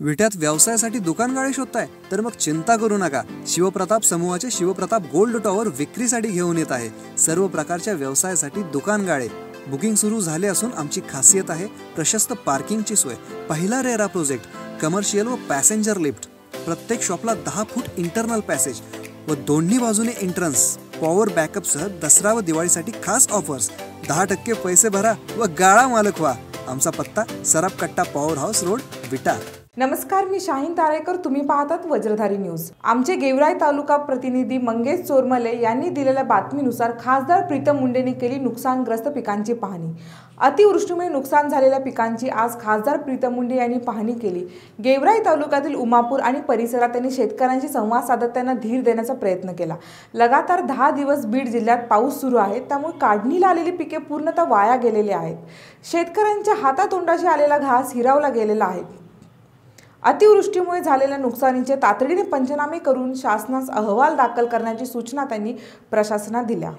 विट्यात व्यवसायासाठी दुकान गाळे शोधताय तर मग चिंता करू नका। शिवप्रताप समूहाचे शिवप्रताप गोल्ड टॉवर विक्रीसाठी घेऊन येत आहे सर्व प्रकारच्या व्यवसायासाठी दुकान गाळे। बुकिंग सुरू झाले असून आमची खासियत आहे प्रशस्त पार्किंगची सोय, पहिला रेरा प्रोजेक्ट, कमर्शियल व पॅसेंजर लिफ्ट, प्रत्येक शॉपला 10 फूट इंटरनल पॅसेज व दोन्ही बाजूने एंट्रन्स, पॉवर बॅकअप सह दसरा व दिवाळीसाठी खास ऑफर्स। 10% पैसे भरा व गाळा मालक व्हा। आमचा पत्ता सराफ कट्टा पॉवर हाऊस रोड, विटा। नमस्कार, मी शाहीन तारेकर, तुम्ही पाहतात वज्रधारी न्यूज। आमचे गेवराई तालुका प्रतिनिधी मंगेश चोरमले यांनी दिलेल्या बातमीनुसार खासदार प्रीतम मुंडेंनी केली नुकसानग्रस्त पिकांची पाहणी। अतिवृष्टीमुळे नुकसान झालेल्या पिकांची आज खासदार प्रीतम मुंडे यांनी पाहणी केली। गेवराई तालुक्यातील उमापूर आणि परिसरात त्यांनी शेतकऱ्यांशी संवाद साधत त्यांना धीर देण्याचा प्रयत्न केला। लगातार 10 दिवस बीड जिल्ह्यात पाऊस सुरू आहे, त्यामुळे काढणीला आलेली पिके पूर्णतः वाया गेलेली आहेत। शेतकऱ्यांच्या हातातोंडाशी आलेला घास हिरावला गेलेला आहे। अतिवृष्टीमुळे झालेल्या नुकसानीचे तातडीने पंचनामे करून शासनास अहवाल दाखल करण्याची सूचना त्यांनी प्रशासनाला दिल्या।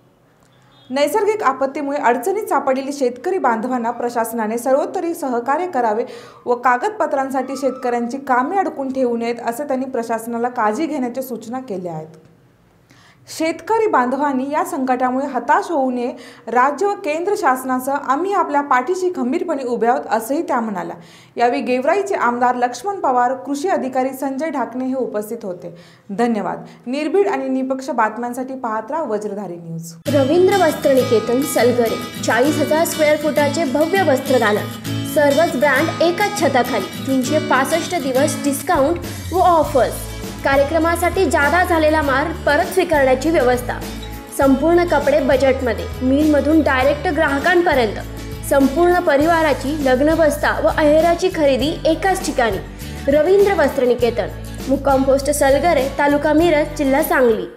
नैसर्गिक आपत्तीमुळे अडचणीत सापडलेली शेतकरी बांधवांना प्रशासनाने सर्वोत्तरी सहकार्य करावे व कागदपत्रांसाठी शेतकऱ्यांची कामे अडकून ठेवू नयेत असे त्यांनी प्रशासनाला काळजी घेण्याच्या सूचना केल्या आहेत। शेतकरी बांधवांनी या संकटामुळे हताश होऊ नये, राज्य व केंद्र शासनासह आम्ही आपल्या पाठीशी खंबीरपणे उभे आहोत असंही त्या म्हणाल्या। यावेळी गेवराईचे आमदार लक्ष्मण पवार, कृषी अधिकारी संजय ढाकणे हे उपस्थित होते। धन्यवाद। निर्भीड आणि निपक्ष बातम्यांसाठी पाहत राहा वज्रधारी न्यूज। रवींद्र वस्त्र निकेतन सलगरे 40,000 स्क्वेअर फुटाचे भव्य वस्त्रदालन, सर्वच ब्रँड एकाच छताखाली, 365 दिवस डिस्काउंट व ऑफर्स। कार्यक्रमासाठी जादा झालेला माल परत स्वीकारण्याची व्यवस्था, संपूर्ण कपडे बजेटमध्ये, मिलमधून डायरेक्ट ग्राहकांपर्यंत, संपूर्ण परिवाराची लग्न बस्ता व अहेराची खरेदी एकाच ठिकाणी। रवींद्र वस्त्र निकेतन, मुक्काम पोस्ट सलगरे, तालुका मिरज, जिल्हा सांगली।